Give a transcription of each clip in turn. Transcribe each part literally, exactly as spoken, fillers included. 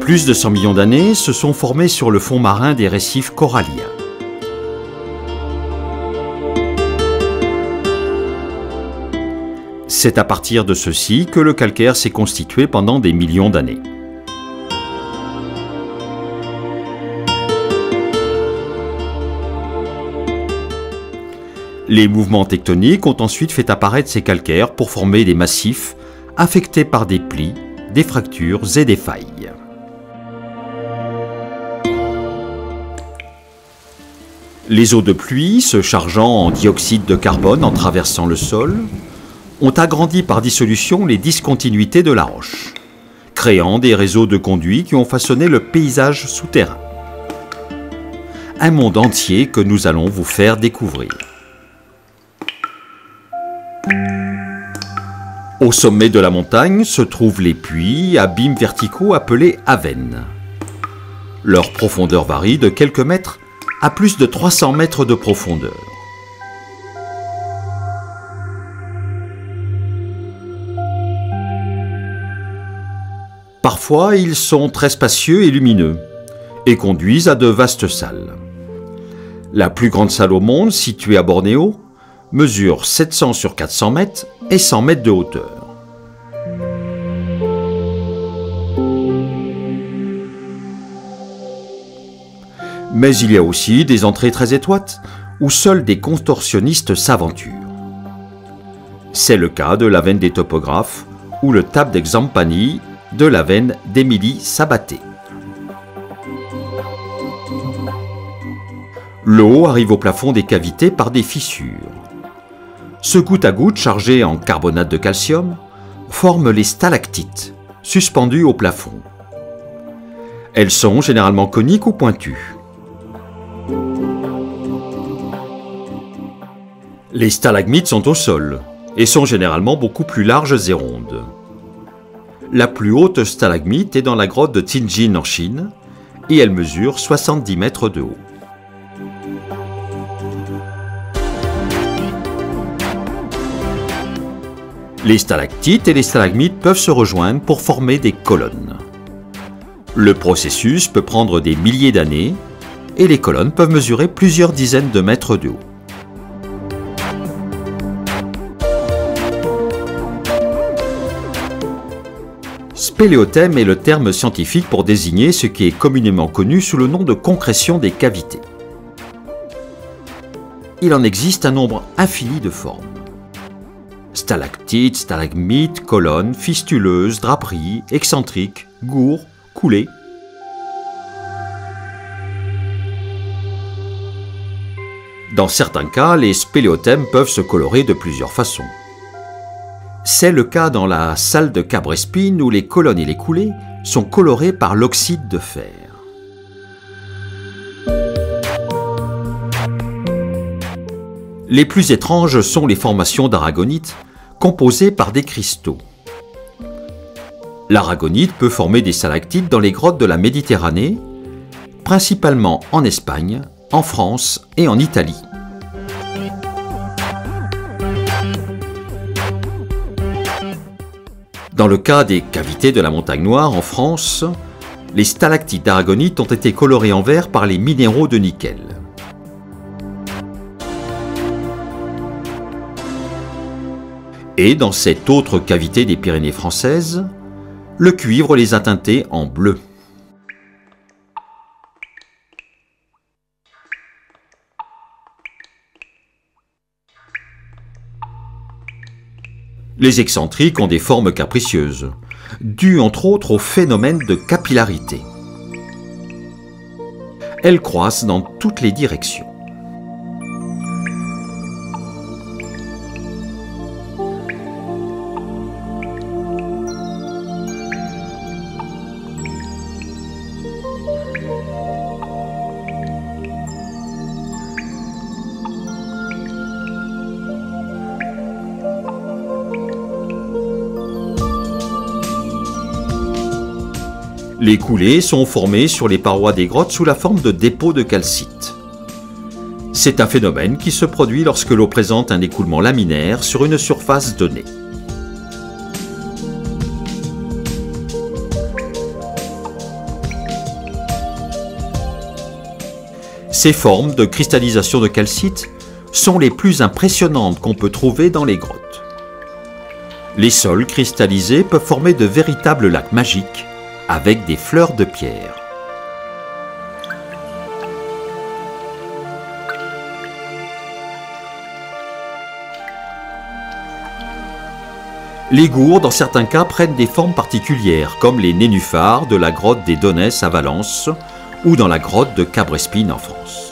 plus de cent millions d'années, se sont formés sur le fond marin des récifs coralliens. C'est à partir de ceux-ci que le calcaire s'est constitué pendant des millions d'années. Les mouvements tectoniques ont ensuite fait apparaître ces calcaires pour former des massifs affectés par des plis, des fractures et des failles. Les eaux de pluie, se chargeant en dioxyde de carbone en traversant le sol, ont agrandi par dissolution les discontinuités de la roche, créant des réseaux de conduits qui ont façonné le paysage souterrain. Un monde entier que nous allons vous faire découvrir. Au sommet de la montagne se trouvent les puits, abîmes verticaux appelés avennes. Leur profondeur varie de quelques mètres à plus de trois cents mètres de profondeur. Parfois, ils sont très spacieux et lumineux et conduisent à de vastes salles. La plus grande salle au monde, située à Bornéo, mesure sept cents sur quatre cents mètres et cent mètres de hauteur. Mais il y a aussi des entrées très étroites où seuls des contorsionnistes s'aventurent. C'est le cas de l'avenne des topographes ou le Tap d'Exampani de l'avenne d'Émilie Sabaté. L'eau arrive au plafond des cavités par des fissures. Ce goutte à goutte chargé en carbonate de calcium forme les stalactites, suspendues au plafond. Elles sont généralement coniques ou pointues. Les stalagmites sont au sol et sont généralement beaucoup plus larges et rondes. La plus haute stalagmite est dans la grotte de Tianjin en Chine et elle mesure soixante-dix mètres de haut. Les stalactites et les stalagmites peuvent se rejoindre pour former des colonnes. Le processus peut prendre des milliers d'années et les colonnes peuvent mesurer plusieurs dizaines de mètres de haut. Spéléothème est le terme scientifique pour désigner ce qui est communément connu sous le nom de concrétion des cavités. Il en existe un nombre infini de formes. Stalactites, stalagmites, colonnes, fistuleuses, draperies, excentriques, gourds, coulées. Dans certains cas, les spéléothèmes peuvent se colorer de plusieurs façons. C'est le cas dans la salle de Cabrespine où les colonnes et les coulées sont colorées par l'oxyde de fer. Les plus étranges sont les formations d'aragonite composées par des cristaux. L'aragonite peut former des stalactites dans les grottes de la Méditerranée, principalement en Espagne, en France et en Italie. Dans le cas des cavités de la Montagne Noire en France, les stalactites d'aragonite ont été colorées en vert par les minéraux de nickel. Et dans cette autre cavité des Pyrénées françaises, le cuivre les a teintés en bleu. Les excentriques ont des formes capricieuses, dues entre autres au phénomène de capillarité. Elles croissent dans toutes les directions. Les coulées sont formées sur les parois des grottes sous la forme de dépôts de calcite. C'est un phénomène qui se produit lorsque l'eau présente un écoulement laminaire sur une surface donnée. Ces formes de cristallisation de calcite sont les plus impressionnantes qu'on peut trouver dans les grottes. Les sols cristallisés peuvent former de véritables lacs magiques avec des fleurs de pierre. Les gourds, dans certains cas, prennent des formes particulières, comme les nénuphars de la grotte des Donès à Valence ou dans la grotte de Cabrespine en France.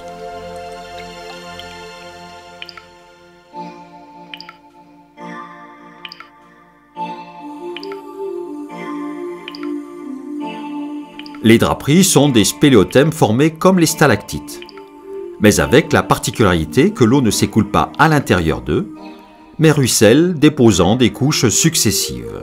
Les draperies sont des spéléothèmes formés comme les stalactites, mais avec la particularité que l'eau ne s'écoule pas à l'intérieur d'eux, mais ruisselle, déposant des couches successives.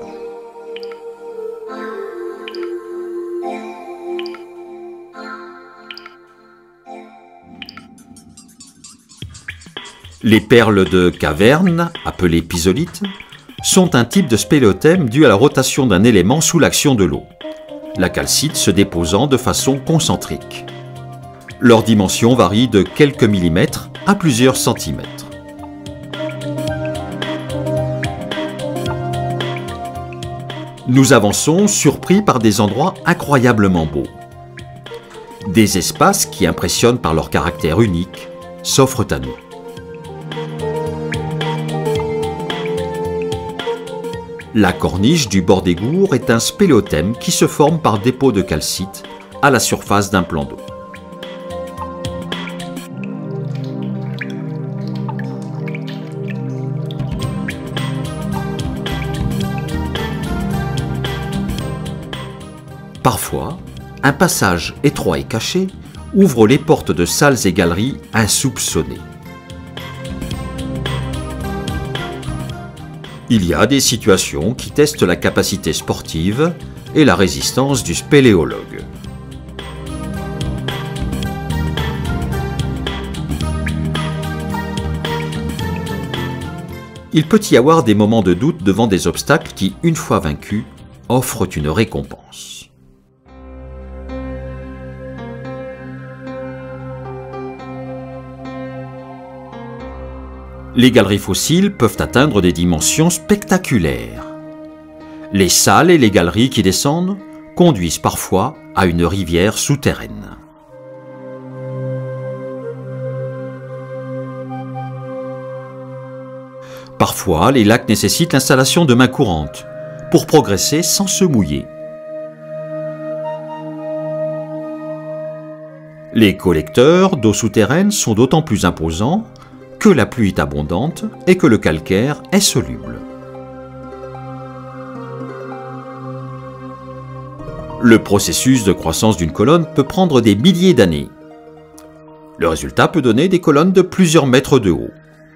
Les perles de caverne, appelées pisolites, sont un type de spéléothème dû à la rotation d'un élément sous l'action de l'eau, la calcite se déposant de façon concentrique. Leur dimension varie de quelques millimètres à plusieurs centimètres. Nous avançons surpris par des endroits incroyablement beaux. Des espaces qui impressionnent par leur caractère unique s'offrent à nous. La corniche du bord des gourds est un spéléothème qui se forme par dépôt de calcite à la surface d'un plan d'eau. Parfois, un passage étroit et caché ouvre les portes de salles et galeries insoupçonnées. Il y a des situations qui testent la capacité sportive et la résistance du spéléologue. Il peut y avoir des moments de doute devant des obstacles qui, une fois vaincus, offrent une récompense. Les galeries fossiles peuvent atteindre des dimensions spectaculaires. Les salles et les galeries qui descendent conduisent parfois à une rivière souterraine. Parfois, les lacs nécessitent l'installation de mains courantes pour progresser sans se mouiller. Les collecteurs d'eau souterraine sont d'autant plus imposants que la pluie est abondante et que le calcaire est soluble. Le processus de croissance d'une colonne peut prendre des milliers d'années. Le résultat peut donner des colonnes de plusieurs mètres de haut.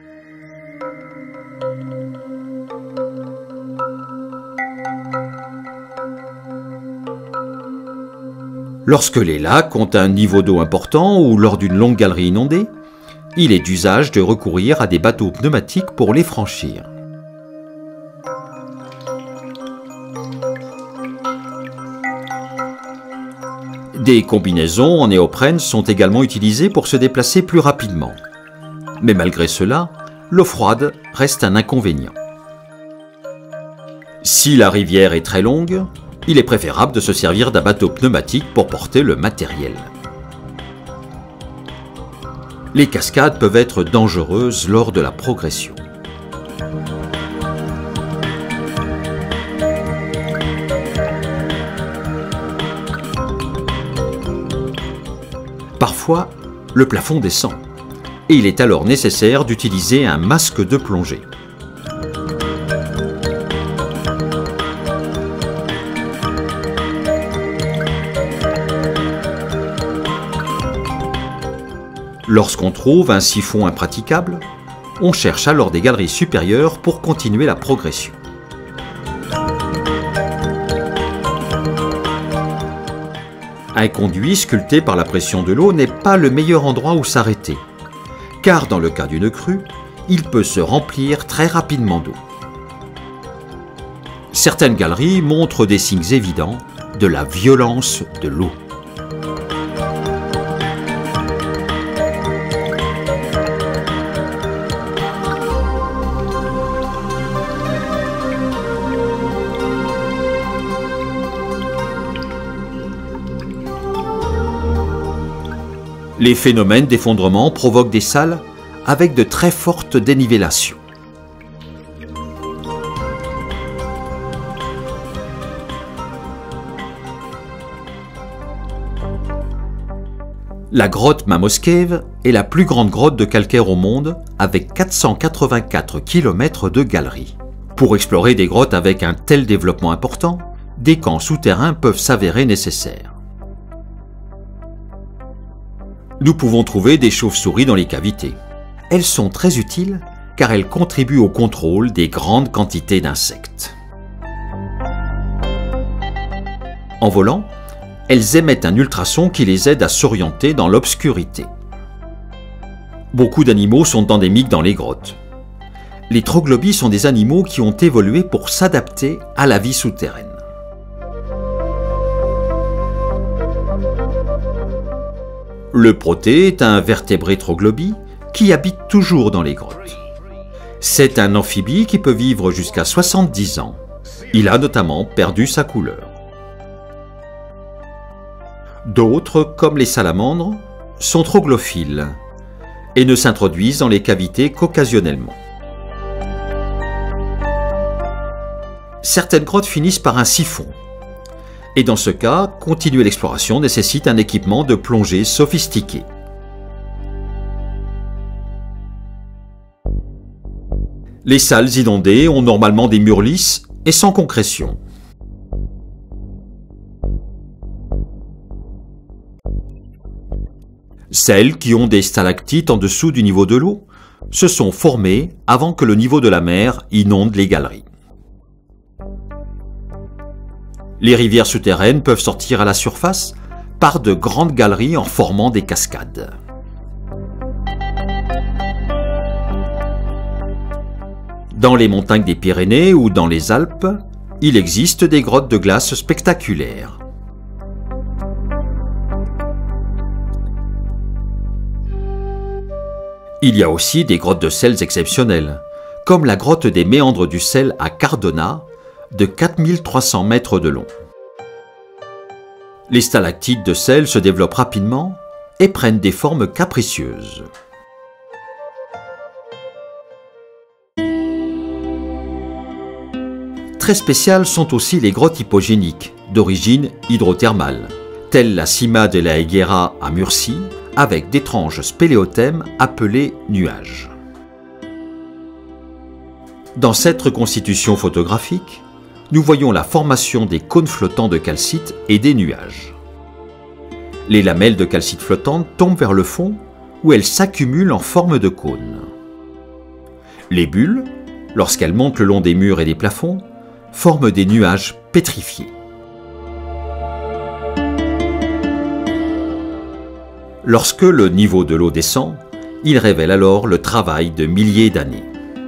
Lorsque les lacs ont un niveau d'eau important ou lors d'une longue galerie inondée, il est d'usage de recourir à des bateaux pneumatiques pour les franchir. Des combinaisons en néoprène sont également utilisées pour se déplacer plus rapidement. Mais malgré cela, l'eau froide reste un inconvénient. Si la rivière est très longue, il est préférable de se servir d'un bateau pneumatique pour porter le matériel. Les cascades peuvent être dangereuses lors de la progression. Parfois, le plafond descend et il est alors nécessaire d'utiliser un masque de plongée. Lorsqu'on trouve un siphon impraticable, on cherche alors des galeries supérieures pour continuer la progression. Un conduit sculpté par la pression de l'eau n'est pas le meilleur endroit où s'arrêter, car dans le cas d'une crue, il peut se remplir très rapidement d'eau. Certaines galeries montrent des signes évidents de la violence de l'eau. Les phénomènes d'effondrement provoquent des salles avec de très fortes dénivellations. La grotte Mammoth Cave est la plus grande grotte de calcaire au monde avec quatre cent quatre-vingt-quatre kilomètres de galeries. Pour explorer des grottes avec un tel développement important, des camps souterrains peuvent s'avérer nécessaires. Nous pouvons trouver des chauves-souris dans les cavités. Elles sont très utiles car elles contribuent au contrôle des grandes quantités d'insectes. En volant, elles émettent un ultrason qui les aide à s'orienter dans l'obscurité. Beaucoup d'animaux sont endémiques dans les grottes. Les troglobies sont des animaux qui ont évolué pour s'adapter à la vie souterraine. Le protée est un vertébré troglobie qui habite toujours dans les grottes. C'est un amphibie qui peut vivre jusqu'à soixante-dix ans. Il a notamment perdu sa couleur. D'autres, comme les salamandres, sont troglophiles et ne s'introduisent dans les cavités qu'occasionnellement. Certaines grottes finissent par un siphon. Et dans ce cas, continuer l'exploration nécessite un équipement de plongée sophistiqué. Les salles inondées ont normalement des murs lisses et sans concrétion. Celles qui ont des stalactites en dessous du niveau de l'eau se sont formées avant que le niveau de la mer inonde les galeries. Les rivières souterraines peuvent sortir à la surface par de grandes galeries en formant des cascades. Dans les montagnes des Pyrénées ou dans les Alpes, il existe des grottes de glace spectaculaires. Il y a aussi des grottes de sel exceptionnelles, comme la grotte des méandres du sel à Cardona, de quatre mille trois cents mètres de long. Les stalactites de sel se développent rapidement et prennent des formes capricieuses. Très spéciales sont aussi les grottes hypogéniques, d'origine hydrothermale, telles la Cima de la Higuera à Murcie, avec d'étranges spéléothèmes appelés nuages. Dans cette reconstitution photographique, nous voyons la formation des cônes flottants de calcite et des nuages. Les lamelles de calcite flottantes tombent vers le fond où elles s'accumulent en forme de cône. Les bulles, lorsqu'elles montent le long des murs et des plafonds, forment des nuages pétrifiés. Lorsque le niveau de l'eau descend, il révèle alors le travail de milliers d'années.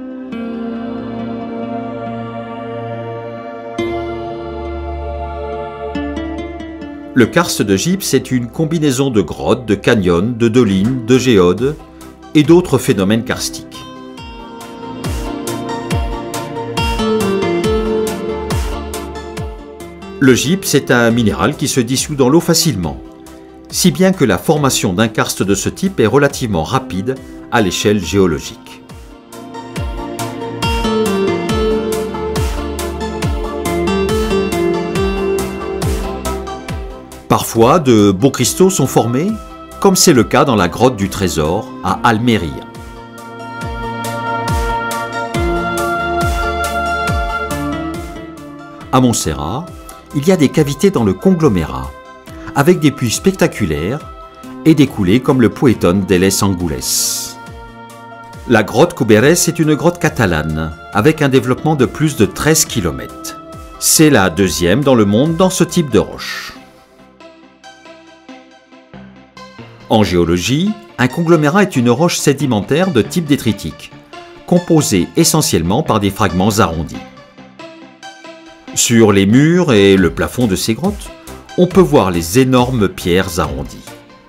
Le karst de gypse est une combinaison de grottes, de canyons, de dolines, de géodes et d'autres phénomènes karstiques. Le gypse est un minéral qui se dissout dans l'eau facilement, si bien que la formation d'un karst de ce type est relativement rapide à l'échelle géologique. Parfois, de beaux cristaux sont formés, comme c'est le cas dans la grotte du Trésor à Almeria. À Montserrat, il y a des cavités dans le conglomérat, avec des puits spectaculaires et des coulées comme le Poetón de les Angoules. La grotte Cuberes est une grotte catalane, avec un développement de plus de treize kilomètres. C'est la deuxième dans le monde dans ce type de roche. En géologie, un conglomérat est une roche sédimentaire de type détritique, composée essentiellement par des fragments arrondis. Sur les murs et le plafond de ces grottes, on peut voir les énormes pierres arrondies.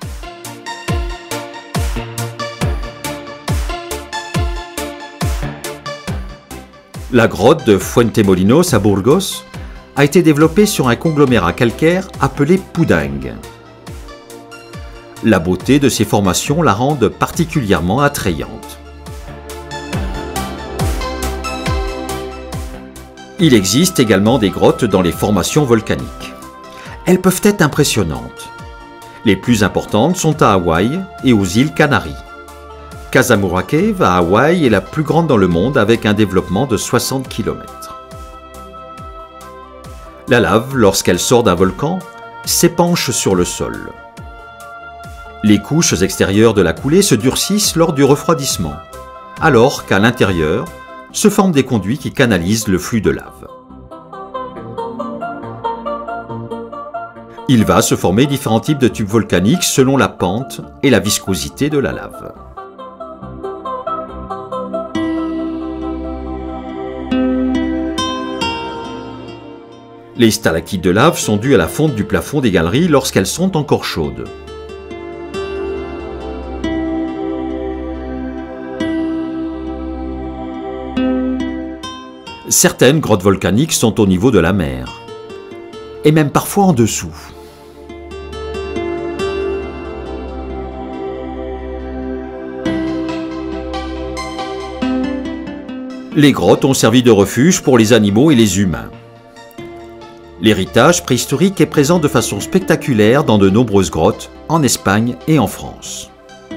La grotte de Fuentemolinos à Burgos a été développée sur un conglomérat calcaire appelé Pudang. La beauté de ces formations la rendent particulièrement attrayante. Il existe également des grottes dans les formations volcaniques. Elles peuvent être impressionnantes. Les plus importantes sont à Hawaï et aux îles Canaries. Kazamura Cave à Hawaï est la plus grande dans le monde avec un développement de soixante kilomètres. La lave, lorsqu'elle sort d'un volcan, s'épanche sur le sol. Les couches extérieures de la coulée se durcissent lors du refroidissement, alors qu'à l'intérieur se forment des conduits qui canalisent le flux de lave. Il va se former différents types de tubes volcaniques selon la pente et la viscosité de la lave. Les stalactites de lave sont dues à la fonte du plafond des galeries lorsqu'elles sont encore chaudes. Certaines grottes volcaniques sont au niveau de la mer, et même parfois en dessous. Les grottes ont servi de refuge pour les animaux et les humains. L'héritage préhistorique est présent de façon spectaculaire dans de nombreuses grottes en Espagne et en France.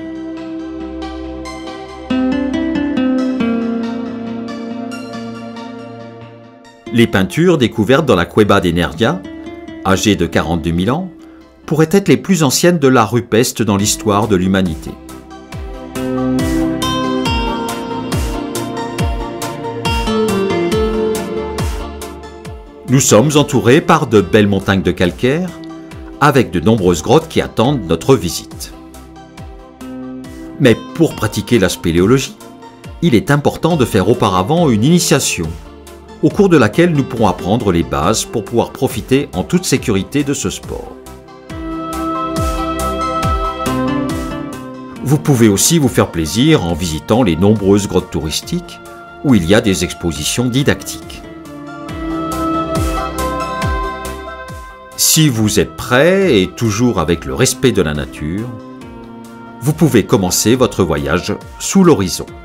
Les peintures découvertes dans la Cueva de Nerja, âgées de quarante-deux mille ans, pourraient être les plus anciennes de l'art rupestre dans l'histoire de l'humanité. Nous sommes entourés par de belles montagnes de calcaire, avec de nombreuses grottes qui attendent notre visite. Mais pour pratiquer la spéléologie, il est important de faire auparavant une initiation, au cours de laquelle nous pourrons apprendre les bases pour pouvoir profiter en toute sécurité de ce sport. Vous pouvez aussi vous faire plaisir en visitant les nombreuses grottes touristiques où il y a des expositions didactiques. Si vous êtes prêt et toujours avec le respect de la nature, vous pouvez commencer votre voyage sous l'horizon.